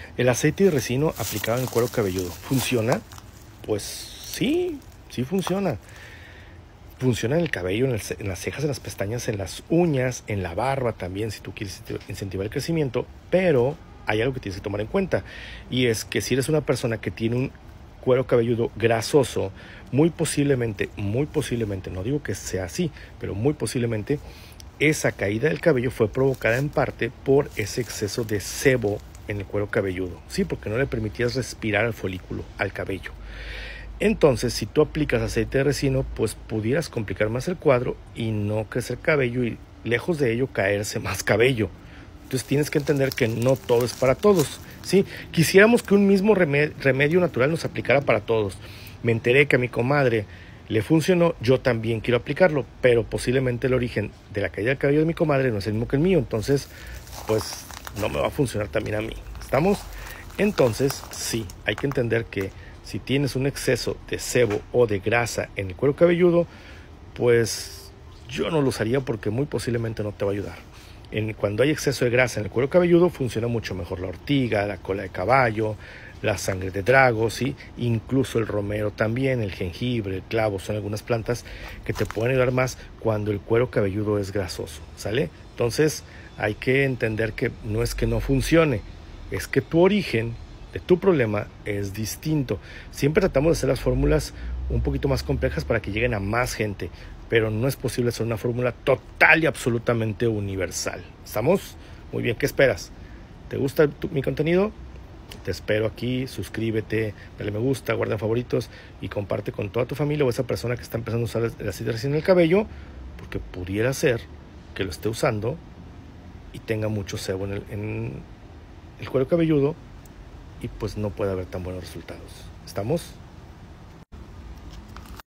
El aceite de resino aplicado en el cuero cabelludo, ¿funciona? Pues sí, sí funciona. Funciona en el cabello, en las cejas, en las pestañas, en las uñas, en la barba también, si tú quieres incentivar el crecimiento, pero hay algo que tienes que tomar en cuenta, y es que si eres una persona que tiene un cuero cabelludo grasoso, muy posiblemente, no digo que sea así, pero muy posiblemente esa caída del cabello fue provocada en parte por ese exceso de sebo en el cuero cabelludo, sí, porque no le permitías respirar al folículo, al cabello. Entonces, si tú aplicas aceite de resino, pues pudieras complicar más el cuadro y no crecer cabello, y lejos de ello caerse más cabello. Entonces tienes que entender que no todo es para todos, ¿sí? Quisiéramos que un mismo remedio natural nos aplicara para todos. Me enteré que a mi comadre le funcionó, yo también quiero aplicarlo, pero posiblemente el origen de la caída del cabello de mi comadre no es el mismo que el mío, entonces pues no me va a funcionar también a mí. ¿Estamos? Entonces sí, hay que entender que si tienes un exceso de sebo o de grasa en el cuero cabelludo, pues yo no lo usaría porque muy posiblemente no te va a ayudar. Cuando hay exceso de grasa en el cuero cabelludo, funciona mucho mejor la ortiga, la cola de caballo, la sangre de drago, ¿sí? Incluso el romero también, el jengibre, el clavo, son algunas plantas que te pueden ayudar más cuando el cuero cabelludo es grasoso, ¿sale? Entonces hay que entender que no es que no funcione, es que tu origen de tu problema es distinto. Siempre tratamos de hacer las fórmulas un poquito más complejas para que lleguen a más gente, pero no es posible hacer una fórmula total y absolutamente universal. ¿Estamos? Muy bien, ¿qué esperas? ¿Te gusta mi contenido? Te espero aquí, suscríbete, dale me gusta, guarda en favoritos y comparte con toda tu familia o esa persona que está empezando a usar el aceite de resina en el cabello, porque pudiera ser que lo esté usando y tenga mucho sebo en el cuero cabelludo y pues no puede haber tan buenos resultados. ¿Estamos?